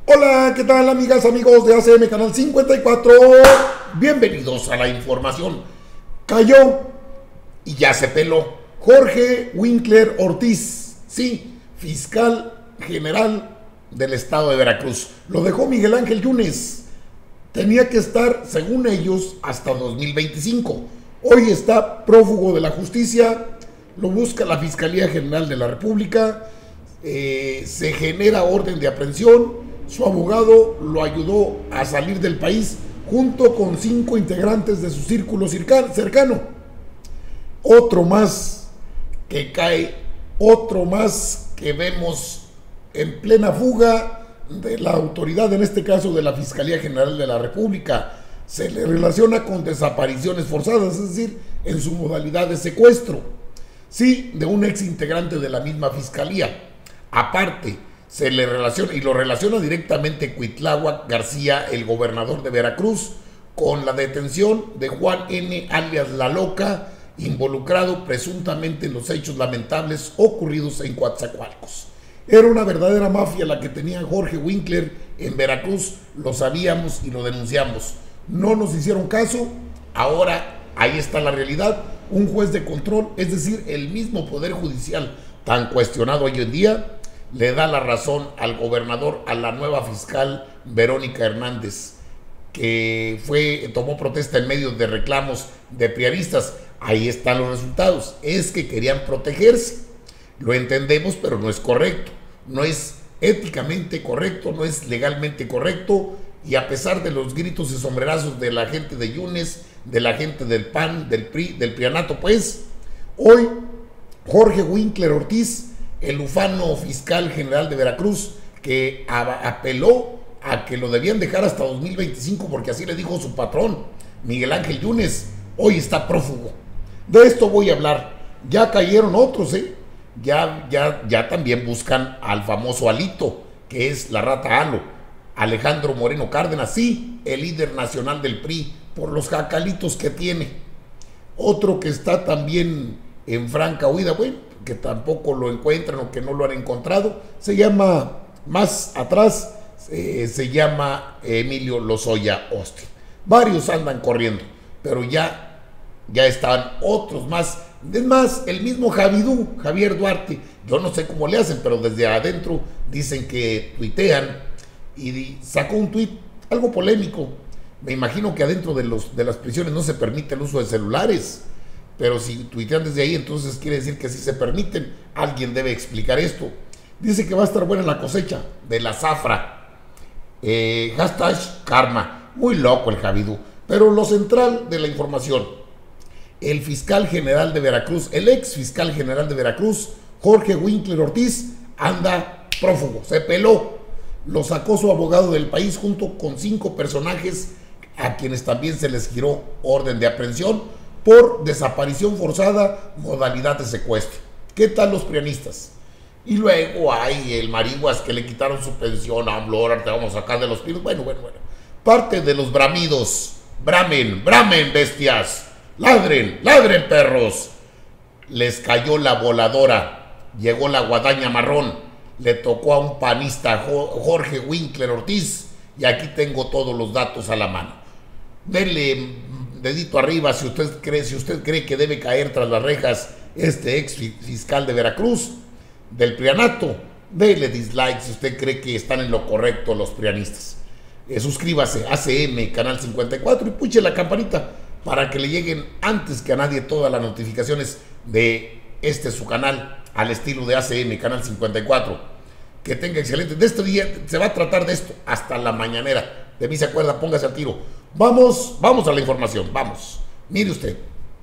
Hola, ¿qué tal amigas, amigos de ACM Canal 54? Bienvenidos a la información. Cayó y ya se peló Jorge Winkler Ortiz, sí, fiscal general del estado de Veracruz. Lo dejó Miguel Ángel Yunes. Tenía que estar, según ellos, hasta 2025. Hoy está prófugo de la justicia, lo busca la Fiscalía General de la República, se genera orden de aprehensión. Su abogado lo ayudó a salir del país junto con 5 integrantes de su círculo cercano. Otro más que cae, otro más que vemos en plena fuga de la autoridad, en este caso de la Fiscalía General de la República. Se le relaciona con desapariciones forzadas, es decir, en su modalidad de secuestro. Sí, de un ex integrante de la misma fiscalía. Aparte, se le relaciona y lo relaciona directamente Cuitláhuac García, el gobernador de Veracruz, con la detención de Juan N. alias La Loca, involucrado presuntamente en los hechos lamentables ocurridos en Coatzacoalcos. Era una verdadera mafia la que tenía Jorge Winkler en Veracruz, lo sabíamos y lo denunciamos. No nos hicieron caso, ahora ahí está la realidad. Un juez de control, es decir, el mismo Poder Judicial tan cuestionado hoy en día, le da la razón al gobernador, a la nueva fiscal Verónica Hernández, que tomó protesta en medio de reclamos de prianistas. Ahí están los resultados. Es que querían protegerse. Lo entendemos, pero no es correcto. No es éticamente correcto, no es legalmente correcto. Y a pesar de los gritos y sombrerazos de la gente de Yunes, de la gente del PAN, del PRI, del Prianato, pues, hoy Jorge Winkler Ortiz, el ufano fiscal general de Veracruz, que apeló a que lo debían dejar hasta 2025 porque así le dijo su patrón, Miguel Ángel Yunes, hoy está prófugo. De esto voy a hablar. Ya cayeron otros, ya también buscan al famoso Alito, que es la rata Alo, Alejandro Moreno Cárdenas, sí, el líder nacional del PRI, por los jacalitos que tiene. Otro que está también en franca huida, bueno, que tampoco lo encuentran o que no lo han encontrado, se llama, más atrás, se llama Emilio Lozoya Austin. Varios andan corriendo, pero ya están otros más. Es más, el mismo Javier Duarte, yo no sé cómo le hacen, pero desde adentro dicen que tuitean, y sacó un tuit, algo polémico. Me imagino que adentro de las prisiones no se permite el uso de celulares, pero si tuitean desde ahí, entonces quiere decir que sí se permiten. Alguien debe explicar esto. Dice que va a estar buena la cosecha de la zafra. Hashtag karma. Muy loco el Javidú. Pero lo central de la información, el fiscal general de Veracruz, el ex fiscal general de Veracruz, Jorge Winkler Ortiz, anda prófugo, se peló. Lo sacó su abogado del país junto con 5 personajes a quienes también se les giró orden de aprehensión por desaparición forzada, modalidad de secuestro. ¿Qué tal los prianistas? Y luego hay el Marihuas, que le quitaron su pensión a AMLO, ahora te vamos a sacar de los pinos. Bueno. Parte de los bramidos. Bramen, bestias. Ladren, perros. Les cayó la voladora. Llegó la guadaña marrón. Le tocó a un panista, Jorge Winkler Ortiz. Y aquí tengo todos los datos a la mano. Denle dedito arriba si usted cree que debe caer tras las rejas este ex fiscal de Veracruz, del Prianato. Dele dislike si usted cree que están en lo correcto los prianistas. Suscríbase a ACM Canal 54 y puche la campanita para que le lleguen antes que a nadie todas las notificaciones de su canal, al estilo de ACM Canal 54. Que tenga excelente. De este día se va a tratar de esto hasta la mañanera. De mí se acuerda, póngase al tiro. Vamos a la información, vamos. Mire usted.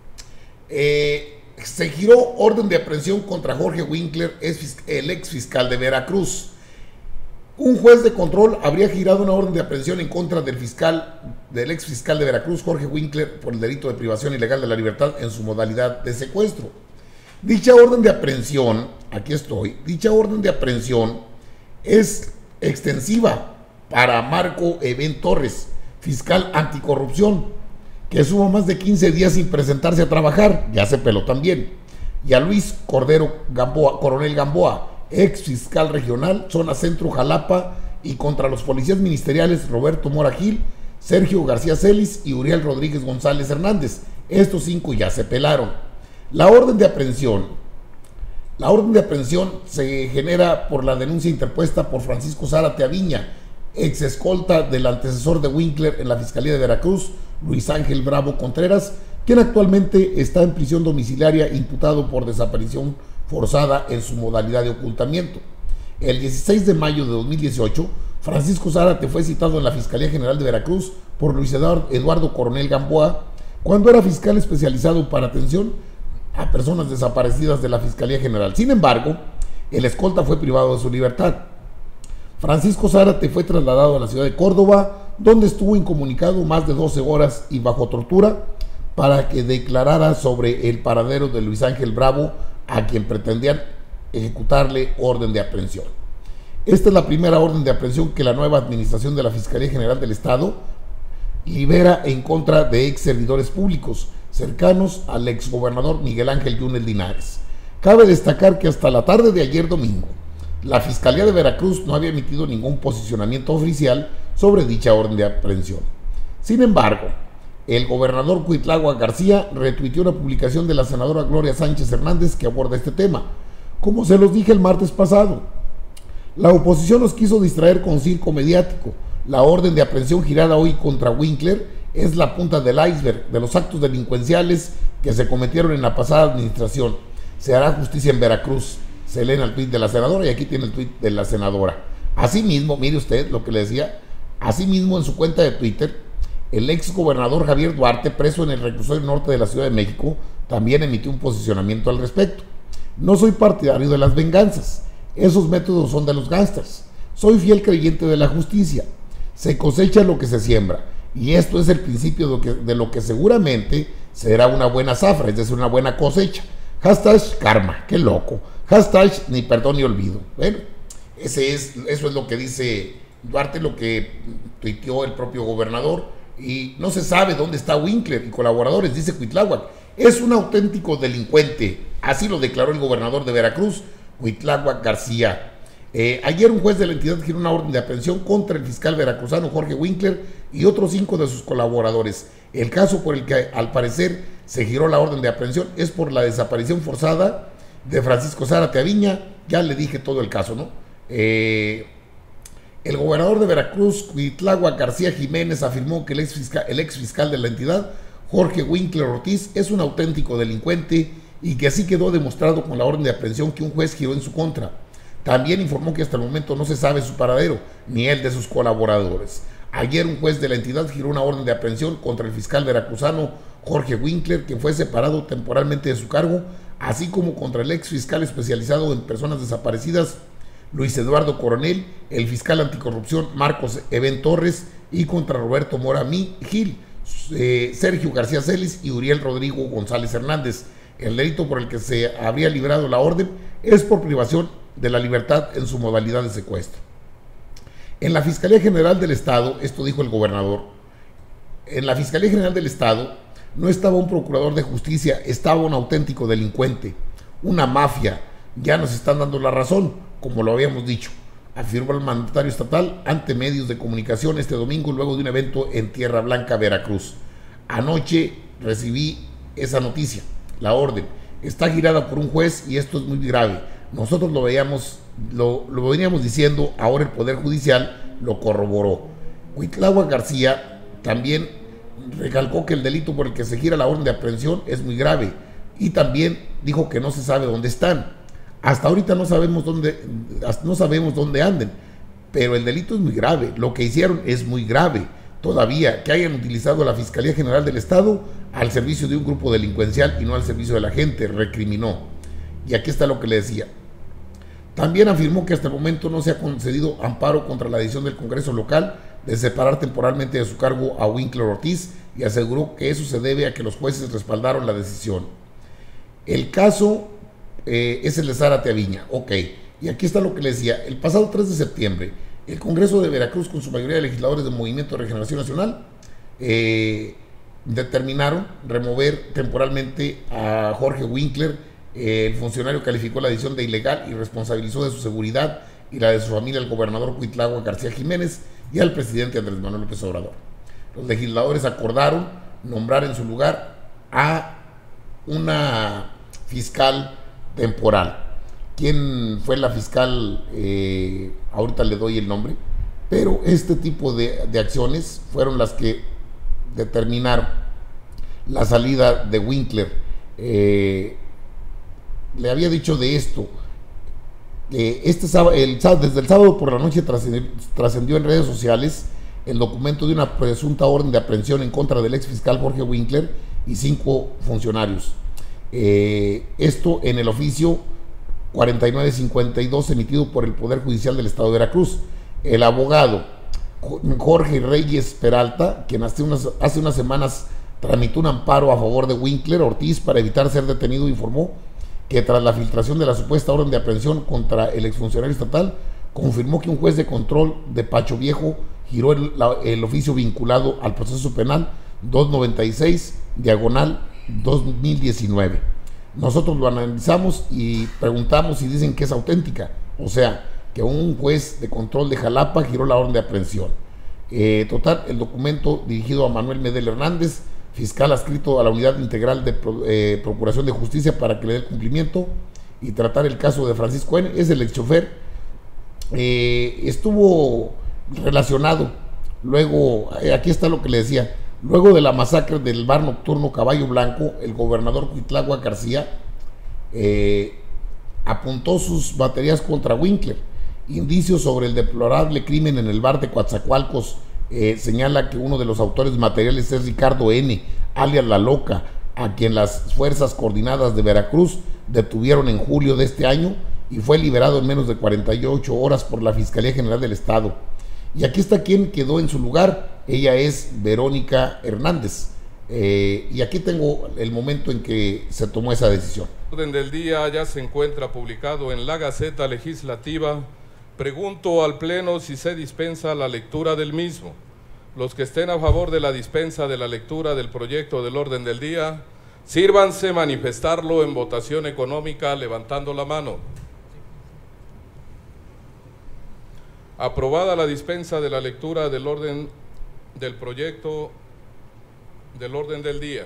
Se giró orden de aprehensión contra Jorge Winkler, el ex fiscal de Veracruz. Un juez de control habría girado una orden de aprehensión en contra del ex fiscal de Veracruz, Jorge Winkler, por el delito de privación ilegal de la libertad en su modalidad de secuestro. Dicha orden de aprehensión, aquí estoy, dicha orden de aprehensión es extensiva para Marco Eben Torres, fiscal anticorrupción, que suma más de 15 días sin presentarse a trabajar, ya se peló también, y a Luis Cordero Gamboa, coronel Gamboa, ex fiscal regional, zona centro Jalapa, y contra los policías ministeriales Roberto Mora Gil, Sergio García Celis y Uriel Rodríguez González Hernández. Estos 5 ya se pelaron. La orden de aprehensión se genera por la denuncia interpuesta por Francisco Zárate Aviña, ex escolta del antecesor de Winkler en la Fiscalía de Veracruz, Luis Ángel Bravo Contreras, quien actualmente está en prisión domiciliaria imputado por desaparición forzada en su modalidad de ocultamiento. El 16 de mayo de 2018, Francisco Zárate fue citado en la Fiscalía General de Veracruz por Luis Eduardo Coronel Gamboa, cuando era fiscal especializado para atención a personas desaparecidas de la Fiscalía General. Sin embargo, el escolta fue privado de su libertad. Francisco Zárate fue trasladado a la ciudad de Córdoba, donde estuvo incomunicado más de 12 horas y bajo tortura para que declarara sobre el paradero de Luis Ángel Bravo, a quien pretendían ejecutarle orden de aprehensión. Esta es la primera orden de aprehensión que la nueva administración de la Fiscalía General del Estado libera en contra de ex servidores públicos cercanos al exgobernador Miguel Ángel Yunes Linares. Cabe destacar que hasta la tarde de ayer domingo, la Fiscalía de Veracruz no había emitido ningún posicionamiento oficial sobre dicha orden de aprehensión. Sin embargo, el gobernador Cuitláhuac García retuiteó una publicación de la senadora Gloria Sánchez Hernández que aborda este tema. Como se los dije el martes pasado, la oposición nos quiso distraer con circo mediático. La orden de aprehensión girada hoy contra Winkler es la punta del iceberg de los actos delincuenciales que se cometieron en la pasada administración. Se hará justicia en Veracruz. Se lee en el tuit de la senadora y aquí tiene el tuit de la senadora. Asimismo, mire usted lo que le decía, asimismo en su cuenta de Twitter, el ex gobernador Javier Duarte, preso en el reclusorio norte de la Ciudad de México, también emitió un posicionamiento al respecto. No soy partidario de las venganzas. Esos métodos son de los gángsters. Soy fiel creyente de la justicia. Se cosecha lo que se siembra. Y esto es el principio de lo que seguramente será una buena zafra, es decir, una buena cosecha. Hashtag karma, qué loco. Hashtag ni perdón ni olvido. Bueno, eso es lo que dice Duarte, lo que tuiteó el propio gobernador. Y no se sabe dónde está Winkler y colaboradores, dice Cuitláhuac. Es un auténtico delincuente. Así lo declaró el gobernador de Veracruz, Cuitláhuac García. Ayer un juez de la entidad giró una orden de aprehensión contra el fiscal veracruzano Jorge Winkler y otros 5 de sus colaboradores. El caso por el que al parecer se giró la orden de aprehensión es por la desaparición forzada de Francisco Zárate Aviña. Ya le dije todo el caso, ¿no? El gobernador de Veracruz, Cuitláhuac García Jiménez, afirmó que el ex fiscal de la entidad, Jorge Winkler Ortiz, es un auténtico delincuente y que así quedó demostrado con la orden de aprehensión que un juez giró en su contra. También informó que hasta el momento no se sabe su paradero, ni el de sus colaboradores. Ayer un juez de la entidad giró una orden de aprehensión contra el fiscal veracruzano Jorge Winkler, que fue separado temporalmente de su cargo, así como contra el ex fiscal especializado en personas desaparecidas, Luis Eduardo Coronel, el fiscal anticorrupción Marcos Eben Torres y contra Roberto Mora Gil, Sergio García Celis y Uriel Rodrigo González Hernández. El delito por el que se habría librado la orden es por privación de la libertad en su modalidad de secuestro. En la Fiscalía General del Estado, esto dijo el gobernador, en la Fiscalía General del Estado no estaba un procurador de justicia, estaba un auténtico delincuente, una mafia. Ya nos están dando la razón, como lo habíamos dicho, afirmó el mandatario estatal ante medios de comunicación este domingo luego de un evento en Tierra Blanca, Veracruz. Anoche recibí esa noticia, la orden está girada por un juez y esto es muy grave. Nosotros lo veníamos diciendo, ahora el Poder Judicial lo corroboró. Cuitláhuac García también recalcó que el delito por el que se gira la orden de aprehensión es muy grave y también dijo que no se sabe dónde están. Hasta ahorita no sabemos dónde anden, pero el delito es muy grave. Lo que hicieron es muy grave. Todavía que hayan utilizado la Fiscalía General del Estado al servicio de un grupo delincuencial y no al servicio de la gente, recriminó. Y aquí está lo que le decía. También afirmó que hasta el momento no se ha concedido amparo contra la decisión del Congreso local de separar temporalmente de su cargo a Winkler Ortiz y aseguró que eso se debe a que los jueces respaldaron la decisión. El caso es el de Zárate Aviña. Ok, y aquí está lo que le decía. El pasado 3 de septiembre, el Congreso de Veracruz, con su mayoría de legisladores del Movimiento de Regeneración Nacional, determinaron remover temporalmente a Jorge Winkler. El funcionario calificó la decisión de ilegal y responsabilizó de su seguridad y la de su familia al gobernador Cuitlagua García Jiménez y al presidente Andrés Manuel López Obrador. Los legisladores acordaron nombrar en su lugar a una fiscal temporal. ¿Quién fue la fiscal? Ahorita le doy el nombre, pero este tipo de acciones fueron las que determinaron la salida de Winkler. Le había dicho de esto, desde el sábado por la noche trascendió en redes sociales el documento de una presunta orden de aprehensión en contra del ex fiscal Jorge Winkler y 5 funcionarios. Esto en el oficio 4952 emitido por el Poder Judicial del Estado de Veracruz. El abogado Jorge Reyes Peralta, quien hace unas semanas tramitó un amparo a favor de Winkler Ortiz para evitar ser detenido, informó que tras la filtración de la supuesta orden de aprehensión contra el exfuncionario estatal, confirmó que un juez de control de Pacho Viejo giró el oficio vinculado al proceso penal 296/2019. Nosotros lo analizamos y preguntamos si dicen que es auténtica, o sea, que un juez de control de Jalapa giró la orden de aprehensión. Total, el documento dirigido a Manuel Medel Hernández, fiscal adscrito a la Unidad Integral de Procuración de Justicia para que le dé el cumplimiento y tratar el caso de Francisco N., es el ex chofer. Estuvo relacionado, luego, aquí está lo que le decía, luego de la masacre del bar nocturno Caballo Blanco, el gobernador Cuitlagua García apuntó sus baterías contra Winkler. Indicios sobre el deplorable crimen en el bar de Coatzacoalcos señala que uno de los autores materiales es Ricardo N., alias La Loca, a quien las fuerzas coordinadas de Veracruz detuvieron en julio de este año y fue liberado en menos de 48 horas por la Fiscalía General del Estado. Y aquí está quien quedó en su lugar, ella es Verónica Hernández. Y aquí tengo el momento en que se tomó esa decisión. El orden del día ya se encuentra publicado en la Gaceta Legislativa. Pregunto al Pleno si se dispensa la lectura del mismo. Los que estén a favor de la dispensa de la lectura del proyecto del orden del día, sírvanse manifestarlo en votación económica levantando la mano. Aprobada la dispensa de la lectura del orden del proyecto del orden del día.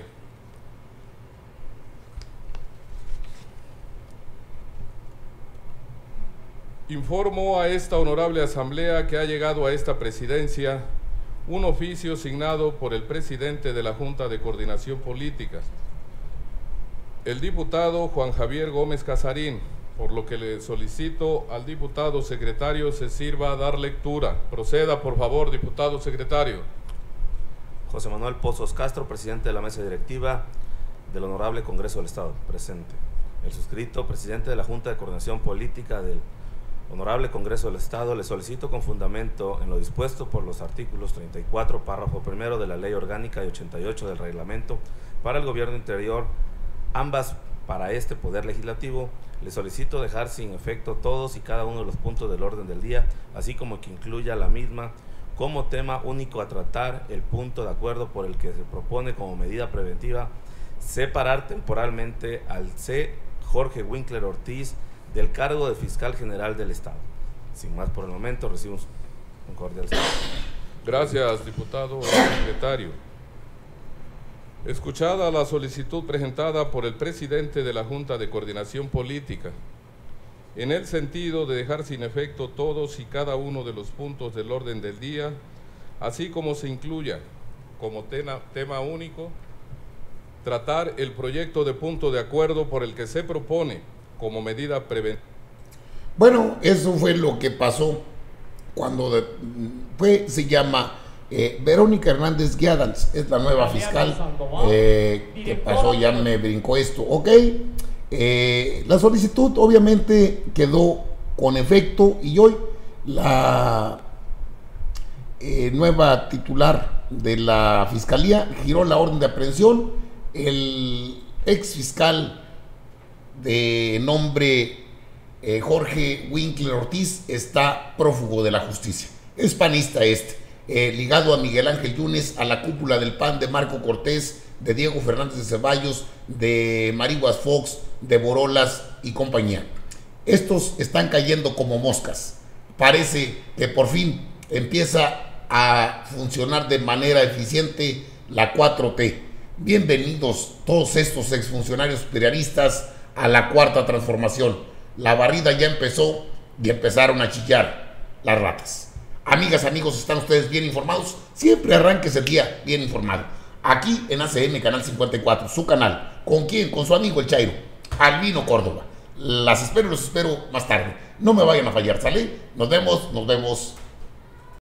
Informo a esta honorable asamblea que ha llegado a esta presidencia un oficio signado por el presidente de la Junta de Coordinación Política, el diputado Juan Javier Gómez Casarín, por lo que le solicito al diputado secretario se sirva a dar lectura. Proceda, por favor, diputado secretario. José Manuel Pozos Castro, presidente de la mesa directiva del Honorable Congreso del Estado, presente. El suscrito, presidente de la Junta de Coordinación Política del Honorable Congreso del Estado, le solicito con fundamento en lo dispuesto por los artículos 34, párrafo primero de la Ley Orgánica y 88 del Reglamento para el Gobierno Interior, ambas para este Poder Legislativo, le solicito dejar sin efecto todos y cada uno de los puntos del orden del día, así como que incluya la misma como tema único a tratar el punto de acuerdo por el que se propone como medida preventiva separar temporalmente al C. Jorge Winkler Ortiz del cargo de Fiscal General del Estado. Sin más por el momento, recibo un cordial saludo. Gracias, diputado secretario. Escuchada la solicitud presentada por el presidente de la Junta de Coordinación Política, en el sentido de dejar sin efecto todos y cada uno de los puntos del orden del día, así como se incluya como tema único, tratar el proyecto de punto de acuerdo por el que se propone como medida preventiva. Bueno, eso fue lo que pasó cuando se llama Verónica Hernández Guiadans, es la nueva fiscal. ¿Qué pasó? Ya me brincó esto. Ok, la solicitud obviamente quedó con efecto y hoy la nueva titular de la fiscalía giró la orden de aprehensión. El ex fiscal de nombre Jorge Winkler Ortiz está prófugo de la justicia. Es panista ligado a Miguel Ángel Yunes, a la cúpula del PAN de Marco Cortés, de Diego Fernández de Ceballos, de Mariguas Fox, de Borolas y compañía. Estos están cayendo como moscas. parece que por fin empieza a funcionar de manera eficiente la 4T. Bienvenidos todos estos exfuncionarios prianistas a la cuarta transformación. La barrida ya empezó y empezaron a chillar las ratas. Amigas, amigos, ¿están ustedes bien informados? Siempre arranques el día bien informado. Aquí en ACM Canal 54, su canal. ¿Con quién? Con su amigo el Chairo, Albino Córdoba. Los espero más tarde. No me vayan a fallar, ¿sale? Nos vemos